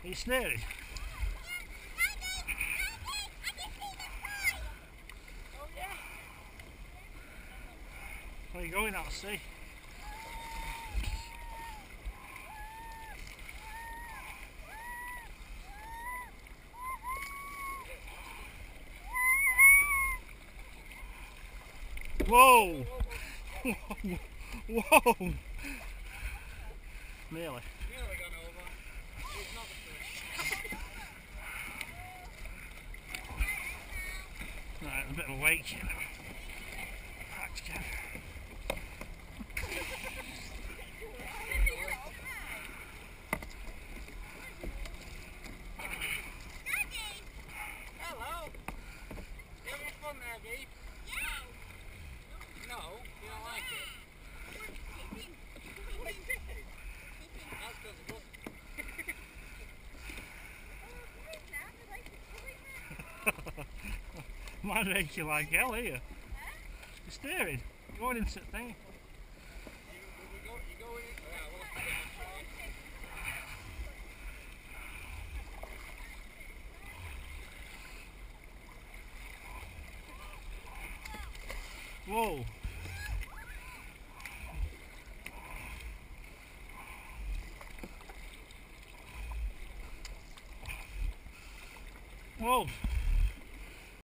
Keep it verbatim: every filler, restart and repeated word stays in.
Are you snaring? Where are you going out to sea? Whoa! Whoa! Nearly. Nearly gone over. It's not the first. Right, a bit of a wake here now. Thanks, Kev. Hello. You having fun there, Dee? No, you don't like it. That's because of Might make you like hell here. You're steering. You're going into the thing. You, you go, you go in. Yeah, we'll have to get Whoa. Whoa.